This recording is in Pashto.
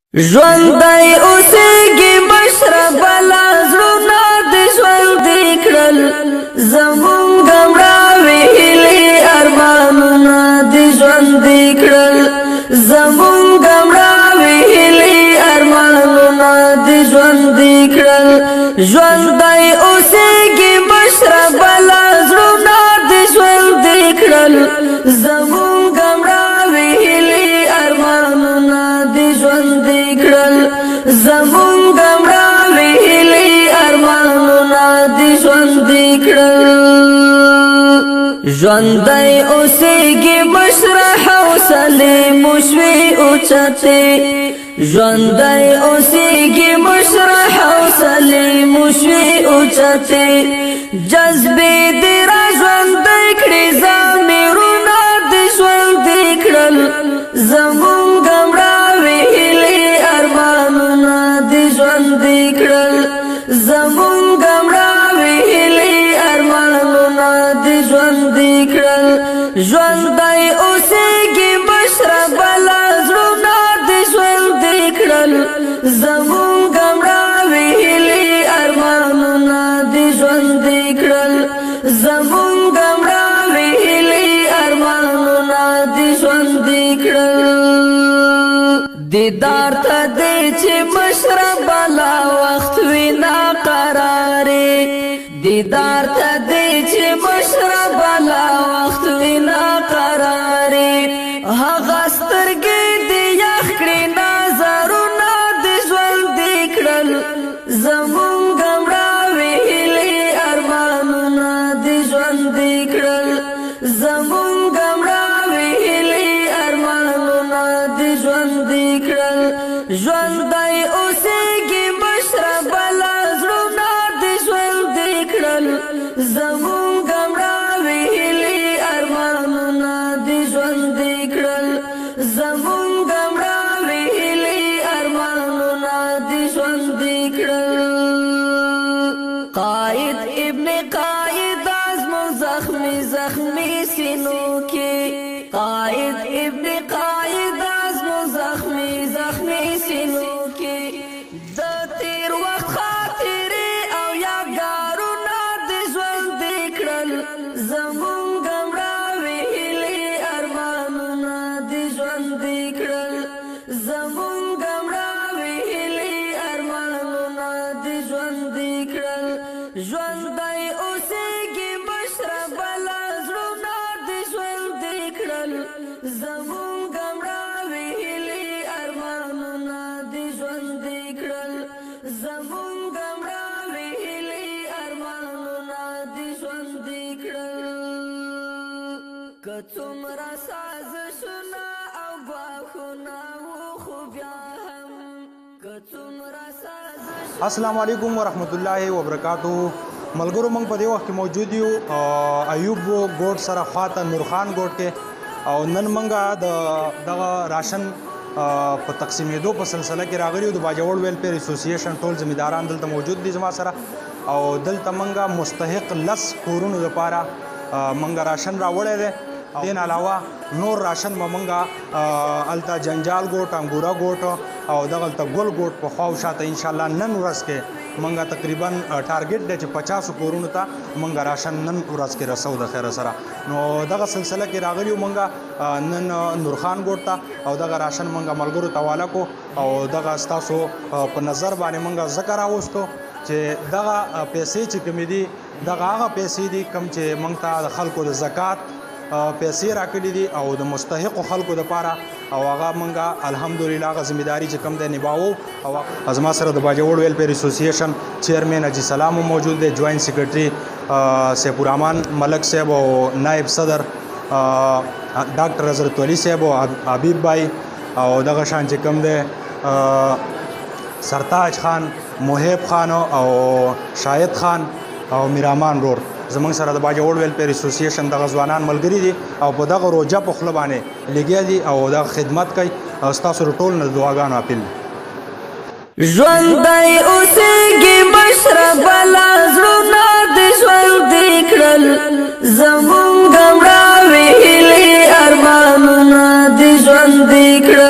ژوندی اوسېږي مشربه لا زړونه د ژوندي کړل زمونږ مړاوې هیلې ارمانونه د ژوندي کړل زمونږ مړاوې هیلې ارمانونه د ژوندي کړل ژوندی اوسېږي مشربه لا زړونه د ژوندي کړل زمونږ مړاوې هیلې ارمانونه د ژوندي کړل زمونږ مړاوې هیلې ارمانونه د ژوندي کړل ژوندی اوسېږي مشره حوصلې مو شوې اوچتې ژوندی اوسېږي مشره حوصلې مو شوې اوچتې جذبې دې را ژوندی کړې ضمیرونه دې ژوندي کړل زمونږ مړاوې هیلې ارمانونه دې ژوندي کړل زمونږ مړاوې هیلې ارمانونه دې ژوندي کړل ژوندی اوسېږي مشربه لا زړونه دې ژوندي کړل زمونږ مړاوې هیلې ارمانونه دې ژوندي کړل زمونږ مړاوې هیلې ارمانونه دې ژوندي کړل دیدار ته دې چې مشربه لا وخت وي ناقرارې دیدار ته دې چې مشربه لا وخت وي ناقرارې هغه سترګې دې یخ کړې نظرونه دې ژوندي کړل زمونږ مړاوې هیلې ارمانونه دې ژوندي کړل زمونږ مړاوې هیلې ارمانونه دې ژوندي کړل ژوندی اوسېږي مشربه لا زړونه دې ژوندي کړل زمونږ مړاوې هیلې ارمانونه دې ژوندي کړل زمونږ مړاوې هیلې ارمانونه دې ژوندي کړل قائد ابن قائد ازمو زخمی زخمی سینو کې قائد ابن قائد ازمو زخمی زخمی سینو کې د تیر وخت خاطرې او یادګارونه دې ژوندي کړل زمونږ مړاوې هیلې ارمانونه دې ژوندي کړل زمونږ مړاوې هیلې ارمانونه دې ژوندي کړل ژوندی اوسېږي مشربه لا زړونه دې ژوندي کړل زمونږ مړاوې هیلې ارمانونه دې ژوندي کړل زمونږ مړاوې هیلې ارمانونه دې ژوندي کړل که څومره سازشونه او ګواښونه وو خو بیا هم که څومره سازشونه السلام علیکم ورحمت الله وبرکاتہ ملګرو موږ په دې وخت کې موجود یو ایوب ګوټ سره خواته نورخان ګوټ کې او نن موږ دغه راشن په تقسیمېدو په سلسله کې راغلي یو د باجوړ ویلفیر اسوسییشن ټول ذمہداران دلته موجود دي زما سره او دلته موږ مستحق 10 کورونو لپاره موږ راشن راوړی دی دین علاوه نور راشن به موږ هلته جنجال ګوټ انګوره ګوټ او دغلته ګل ګوټ په خوا او شاته انشاءالله نن ورځ کې موږ تقریبا ټارګټ دی چې 50 کورونو ته موږ راشن نن ورځ کې رسو د خیر سره نو دغه سلسله کې راغلی یو موږ نن نورخان ګوټ ته او دغه راشن موږ ملګرو ته حواله کو او دغه ستاسو په نظر باندې موږ ذکر راوستو چې دغه پیسې چې کومې دي دغه هغه پیسې دي کوم چې موږ ته د خلکو د زکات پیسې راکړي دي او د مستحقو خلکو دپاره او هغه موږ الحمدلله هغه ذمہداري چې کوم دی نباوو او زما سره د باجوړ ویلفیر اسوسییشن چیئرمین حاجي سلام موجود دی جوائنٹ سیکرټري سیف الرحمن ملک صاحب او نائب صدر ډاکټر حضرت علي صاحب او حبیب بھائی او دغه شان چې کوم دی سرتاج خان محب خان او شاهد خان او میرامان رور زمونږ سره د باجوړ ویلفیر اسوسییشن دغه ځوانان ملګري دي او په دغه روجه په خوله باندې لګیا دي او دغه خدمت کوي او ستاسو ټول نه دعاګانو اپیل ژوندی اوسېږي مشربه لا زړونه دې ژوندي کړل زمونږ مړاوې هیلې ارمانونه دې ژوندي کړل